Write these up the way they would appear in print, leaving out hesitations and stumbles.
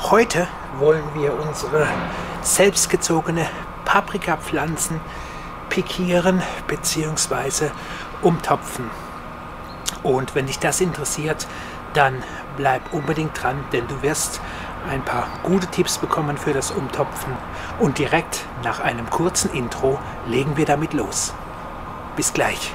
Heute wollen wir unsere selbstgezogene Paprikapflanzen pikieren bzw. umtopfen. Und wenn dich das interessiert, dann bleib unbedingt dran, denn du wirst ein paar gute Tipps bekommen für das Umtopfen. Und direkt nach einem kurzen Intro legen wir damit los. Bis gleich.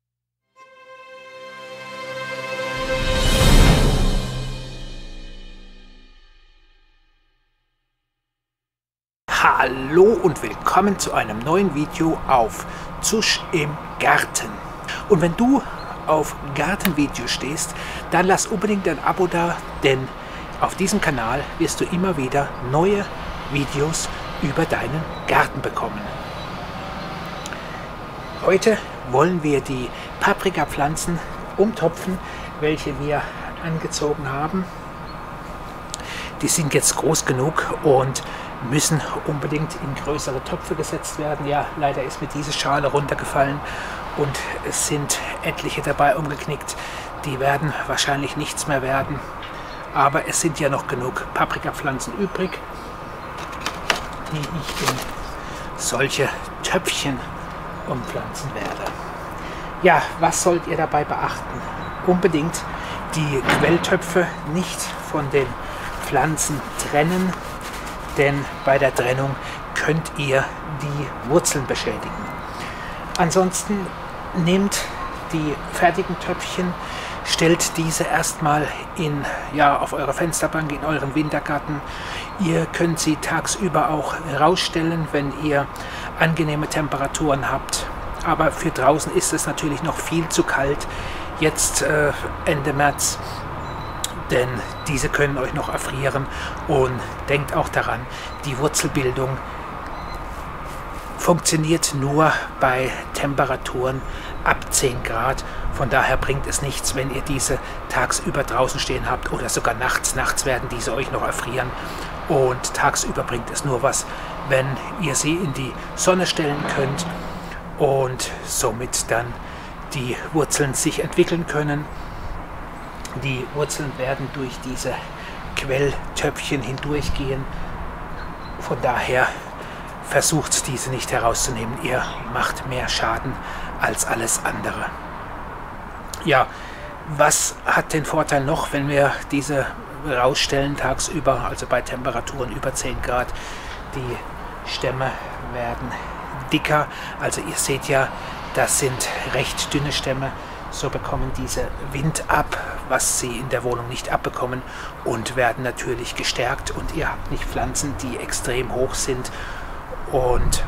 Hallo und willkommen zu einem neuen Video auf Zusch im Garten. Und wenn du auf Gartenvideos stehst, dann lass unbedingt ein Abo da, denn auf diesem Kanal wirst du immer wieder neue Videos über deinen Garten bekommen. Heute wollen wir die Paprikapflanzen umtopfen, welche wir angezogen haben. Die sind jetzt groß genug und müssen unbedingt in größere Töpfe gesetzt werden. Ja, leider ist mir diese Schale runtergefallen und es sind etliche dabei umgeknickt. Die werden wahrscheinlich nichts mehr werden, aber es sind ja noch genug Paprikapflanzen übrig, die ich in solche Töpfchen umpflanzen werde. Ja, was sollt ihr dabei beachten? Unbedingt die Quelltöpfe nicht von den Pflanzen trennen, denn bei der Trennung könnt ihr die Wurzeln beschädigen. Ansonsten nehmt die fertigen Töpfchen, stellt diese erstmal auf eure Fensterbank in euren Wintergarten. Ihr könnt sie tagsüber auch rausstellen, wenn ihr angenehme Temperaturen habt. Aber für draußen ist es natürlich noch viel zu kalt, jetzt Ende März. Denn diese können euch noch erfrieren, und denkt auch daran, die Wurzelbildung funktioniert nur bei Temperaturen ab 10 Grad. Von daher bringt es nichts, wenn ihr diese tagsüber draußen stehen habt oder sogar nachts. Nachts werden diese euch noch erfrieren, und tagsüber bringt es nur was, wenn ihr sie in die Sonne stellen könnt und somit dann die Wurzeln sich entwickeln können. Die Wurzeln werden durch diese Quelltöpfchen hindurchgehen. Von daher versucht diese nicht herauszunehmen. Ihr macht mehr Schaden als alles andere. Ja, was hat den Vorteil noch, wenn wir diese rausstellen tagsüber, also bei Temperaturen über 10 Grad? Die Stämme werden dicker. Also ihr seht ja, das sind recht dünne Stämme. So bekommen diese Wind ab, was sie in der Wohnung nicht abbekommen, und werden natürlich gestärkt, und ihr habt nicht Pflanzen, die extrem hoch sind und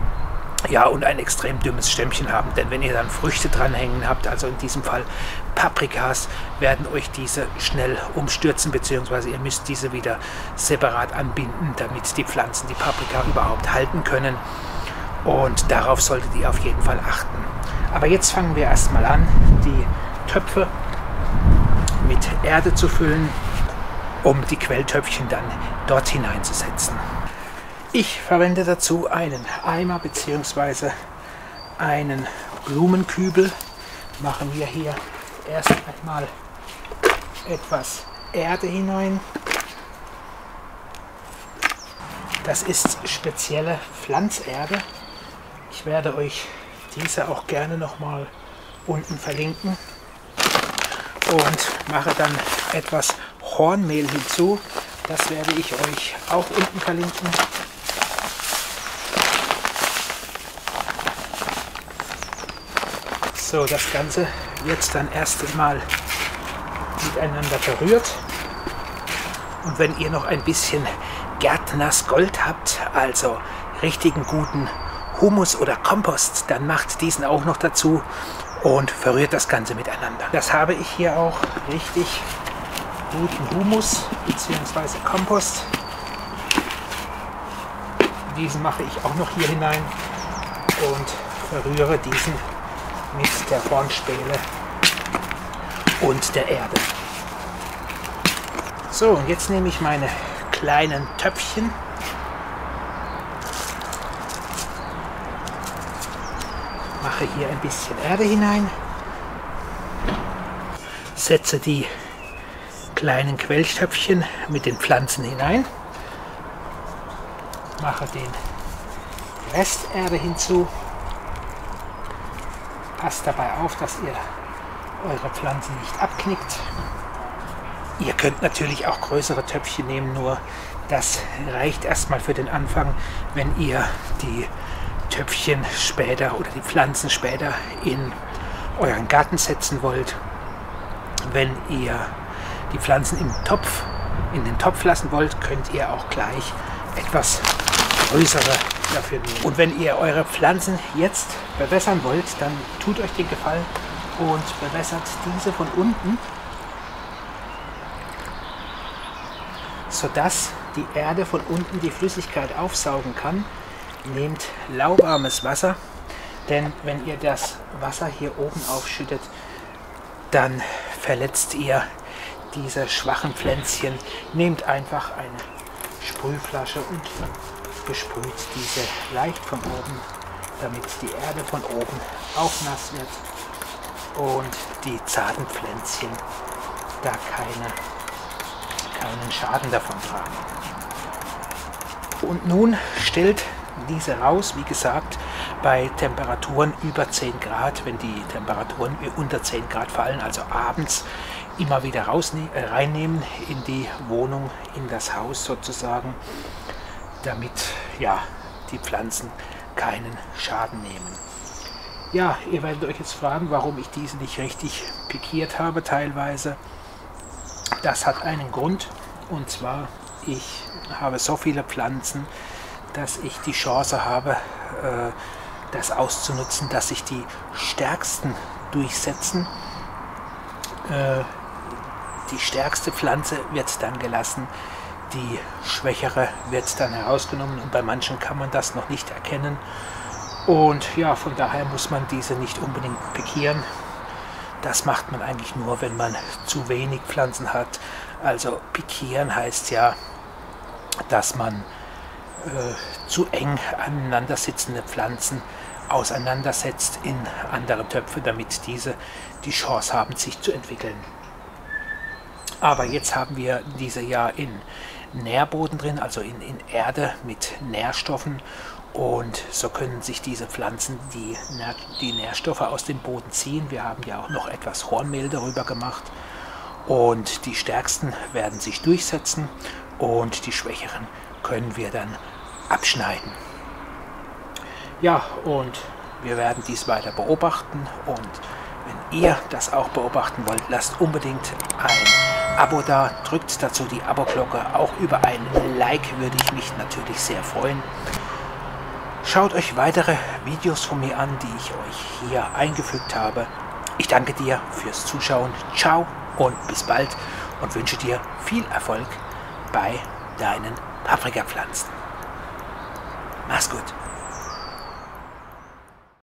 ein extrem dünnes Stämmchen haben. Denn wenn ihr dann Früchte dranhängen habt, also in diesem Fall Paprikas, werden euch diese schnell umstürzen, beziehungsweise ihr müsst diese wieder separat anbinden, damit die Pflanzen die Paprika überhaupt halten können. Und darauf solltet ihr auf jeden Fall achten. Aber jetzt fangen wir erstmal an, die Töpfe mit Erde zu füllen, um die Quelltöpfchen dann dort hineinzusetzen. Ich verwende dazu einen Eimer bzw. einen Blumenkübel. Machen wir hier erst einmal etwas Erde hinein. Das ist spezielle Pflanzerde. Ich werde euch diese auch gerne nochmal unten verlinken, und mache dann etwas Hornmehl hinzu. Das werde ich euch auch unten verlinken. So, das Ganze jetzt dann erst einmal miteinander verrührt. Und wenn ihr noch ein bisschen Gärtners Gold habt, also richtigen guten Humus oder Kompost, dann macht diesen auch noch dazu und verrührt das Ganze miteinander. Das habe ich hier auch, richtig guten Humus bzw. Kompost. Diesen mache ich auch noch hier hinein und verrühre diesen mit der Hornspäne und der Erde. So, und jetzt nehme ich meine kleinen Töpfchen, mache hier ein bisschen Erde hinein, setze die kleinen Quelltöpfchen mit den Pflanzen hinein. Mache den Resterde hinzu. Passt dabei auf, dass ihr eure Pflanzen nicht abknickt. Ihr könnt natürlich auch größere Töpfchen nehmen, nur das reicht erstmal für den Anfang. Wenn ihr die Töpfchen später oder die Pflanzen später in euren Garten setzen wollt, wenn ihr die Pflanzen in den Topf lassen wollt, könnt ihr auch gleich etwas größere dafür nehmen. Und wenn ihr eure Pflanzen jetzt bewässern wollt, dann tut euch den Gefallen und bewässert diese von unten, sodass die Erde von unten die Flüssigkeit aufsaugen kann. Nehmt lauwarmes Wasser, denn wenn ihr das Wasser hier oben aufschüttet, dann verletzt ihr diese schwachen Pflänzchen. Nehmt einfach eine Sprühflasche und besprüht diese leicht von oben, damit die Erde von oben auch nass wird und die zarten Pflänzchen da keinen Schaden davon tragen. Und nun stellt diese raus, wie gesagt, bei Temperaturen über 10 Grad, wenn die Temperaturen unter 10 Grad fallen, also abends immer wieder reinnehmen in die Wohnung, in das Haus sozusagen, damit ja, die Pflanzen keinen Schaden nehmen. Ja, ihr werdet euch jetzt fragen, warum ich diese nicht richtig pikiert habe teilweise. Das hat einen Grund, und zwar ich habe so viele Pflanzen, dass ich die Chance habe, das auszunutzen, dass sich die stärksten durchsetzen. Die stärkste Pflanze wird dann gelassen, die schwächere wird dann herausgenommen, und bei manchen kann man das noch nicht erkennen. Und ja, von daher muss man diese nicht unbedingt pikieren. Das macht man eigentlich nur, wenn man zu wenig Pflanzen hat. Also pikieren heißt ja, dass man zu eng aneinander sitzende Pflanzen auseinandersetzt in andere Töpfe, damit diese die Chance haben, sich zu entwickeln. Aber jetzt haben wir diese ja in Nährboden drin, also in Erde mit Nährstoffen, und so können sich diese Pflanzen die Nährstoffe aus dem Boden ziehen. Wir haben ja auch noch etwas Hornmehl darüber gemacht, und die stärksten werden sich durchsetzen und die schwächeren können wir dann abschneiden. Ja, und wir werden dies weiter beobachten, und wenn ihr das auch beobachten wollt, lasst unbedingt ein Abo da, drückt dazu die Abo-Glocke, auch über ein Like würde ich mich natürlich sehr freuen. Schaut euch weitere Videos von mir an, die ich euch hier eingefügt habe. Ich danke dir fürs Zuschauen, ciao und bis bald, und wünsche dir viel Erfolg bei deinen Paprikapflanzen. Mach's gut.